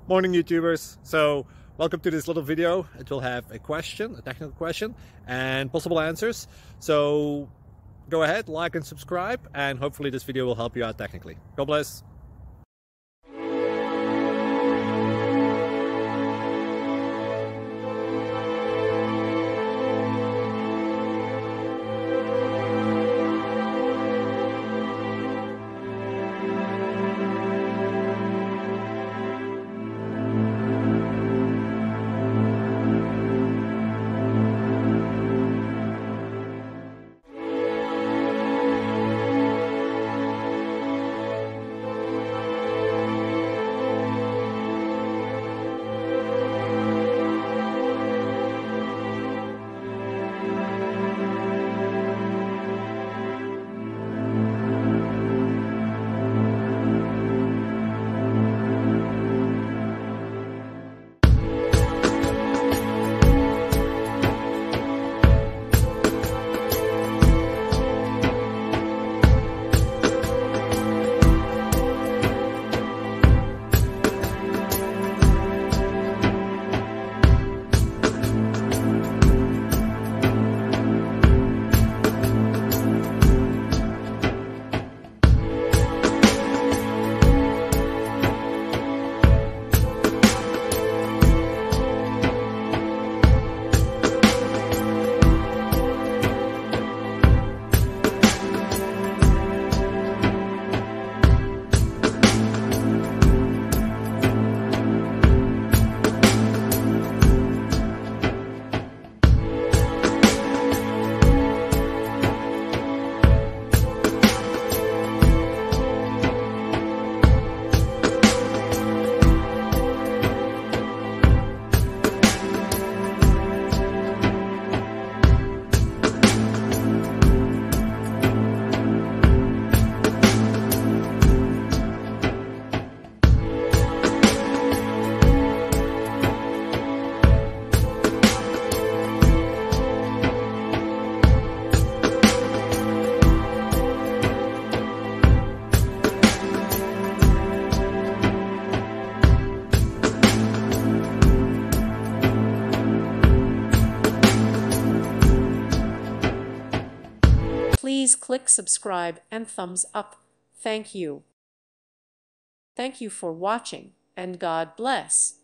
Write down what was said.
Morning YouTubers. So welcome to this little video. It will have a question, a technical question, and possible answers. So go ahead, like and subscribe, and hopefully this video will help you out technically. God bless. Please click subscribe and thumbs up. Thank you. Thank you for watching, and God bless.